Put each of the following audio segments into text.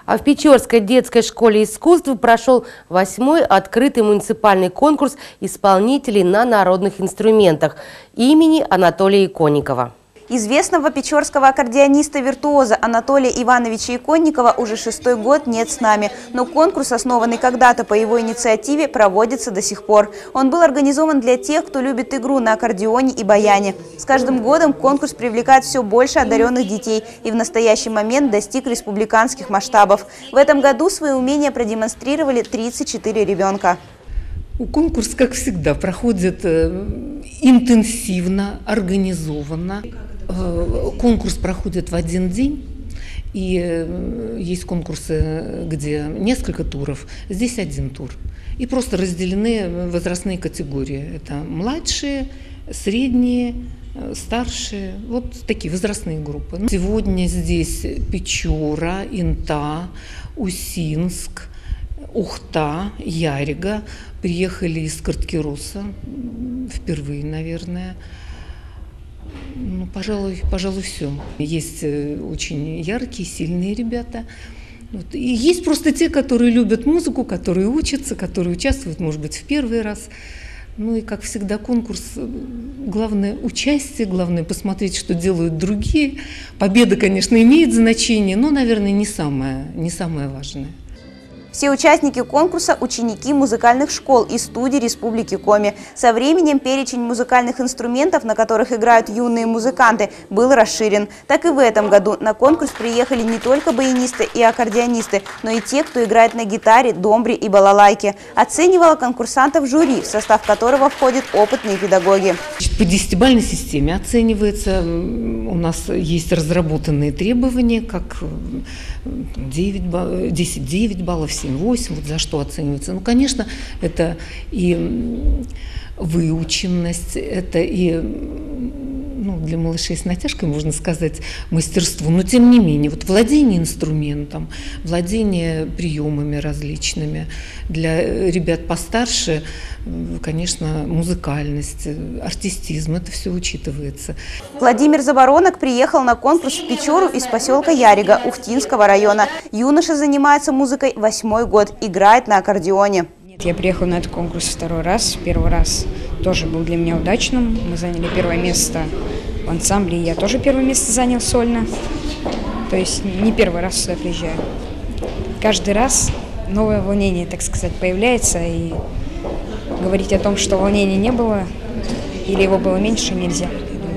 А в Печорской детской школе искусств прошел 8-й открытый муниципальный конкурс исполнителей на народных инструментах имени Анатолия Иконникова. Известного печорского аккордеониста-виртуоза Анатолия Ивановича Иконникова уже 6-й год нет с нами. Но конкурс, основанный когда-то по его инициативе, проводится до сих пор. Он был организован для тех, кто любит игру на аккордеоне и баяне. С каждым годом конкурс привлекает все больше одаренных детей и в настоящий момент достиг республиканских масштабов. В этом году свои умения продемонстрировали 34 ребенка. Конкурс, как всегда, проходит интенсивно, организованно. Конкурс проходит в один день, и есть конкурсы, где несколько туров, здесь один тур. И просто разделены возрастные категории. Это младшие, средние, старшие, вот такие возрастные группы. Сегодня здесь Печора, Инта, Усинск, Ухта, Ярига приехали из Карткируса, впервые, наверное. Ну, пожалуй, все. Есть очень яркие, сильные ребята. Вот. И есть просто те, которые любят музыку, которые учатся, которые участвуют, может быть, в первый раз. Ну и, как всегда, конкурс, главное участие, главное посмотреть, что делают другие. Победа, конечно, имеет значение, но, наверное, не самое важное. Все участники конкурса – ученики музыкальных школ и студий Республики Коми. Со временем перечень музыкальных инструментов, на которых играют юные музыканты, был расширен. Так и в этом году на конкурс приехали не только баянисты и аккордеонисты, но и те, кто играет на гитаре, домбре и балалайке. Оценивала конкурсантов жюри, в состав которого входят опытные педагоги. По 10-бальной системе оценивается. У нас есть разработанные требования, как 10-9 баллов, 7-8, вот за что оценивается. Ну, конечно, это и выученность, это и, ну, для малышей с натяжкой, можно сказать, мастерство, но тем не менее, вот владение инструментом, владение приемами различными. Для ребят постарше, конечно, музыкальность, артистизм, это все учитывается. Владимир Заборонок приехал на конкурс в Печору из поселка Ярига Ухтинского района. Юноша занимается музыкой 8-й год, играет на аккордеоне. Я приехала на этот конкурс второй раз. Первый раз тоже был для меня удачным. Мы заняли первое место в ансамбле, и я тоже первое место занял сольно. То есть не первый раз сюда приезжаю. Каждый раз новое волнение, так сказать, появляется, и говорить о том, что волнения не было или его было меньше, нельзя.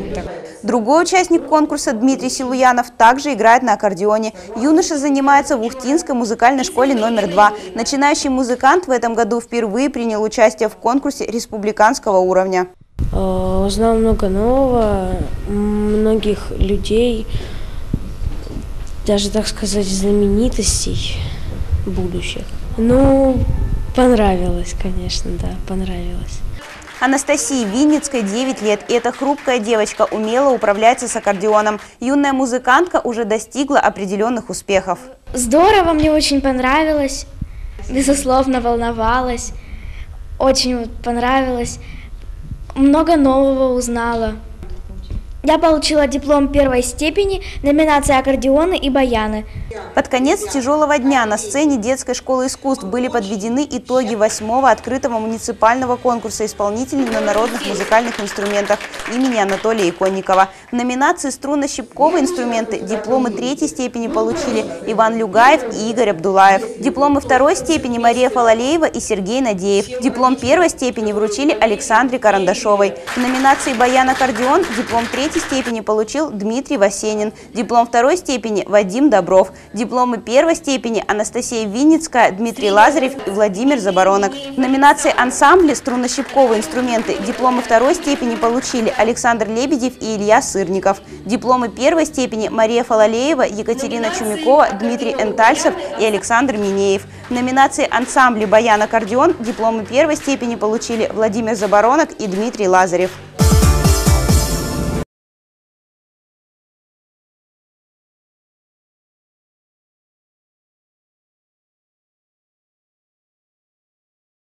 Другой участник конкурса, Дмитрий Силуянов, также играет на аккордеоне. Юноша занимается в Ухтинской музыкальной школе номер 2. Начинающий музыкант в этом году впервые принял участие в конкурсе республиканского уровня. Узнал много нового, многих людей, даже, так сказать, знаменитостей будущих. Ну, понравилось, конечно, да, понравилось. Анастасии Винницкой 9 лет, и эта хрупкая девочка умело управляется с аккордеоном. Юная музыкантка уже достигла определенных успехов. Здорово, мне очень понравилось, безусловно, волновалась, очень понравилось, много нового узнала. Я получила диплом первой степени, номинация аккордеоны и баяны. Под конец тяжелого дня на сцене детской школы искусств были подведены итоги 8-го открытого муниципального конкурса исполнителей на народных музыкальных инструментах имени Анатолия Иконникова. В номинации струнно-щипковые инструменты дипломы 3-й степени получили Иван Люгаев и Игорь Абдулаев. Дипломы 2-й степени Мария Фалалеева и Сергей Надеев. Диплом 1-й степени вручили Александре Карандашовой. В номинации баян-аккордеон диплом 3-й степени получил Дмитрий Васенин. Диплом 2-й степени Вадим Добров. Дипломы 1-й степени Анастасия Винницкая, Дмитрий Лазарев и Владимир Заборонок. В номинации ансамбли струнно-щипковые инструменты дипломы 2-й степени получили Александр Лебедев и Илья Сырников. Дипломы 1-й степени Мария Фалалеева, Екатерина Чумякова, Дмитрий Энтальцев и Александр Минеев. В номинации ансамбли баян-аккордеон дипломы 1-й степени получили Владимир Заборонок и Дмитрий Лазарев.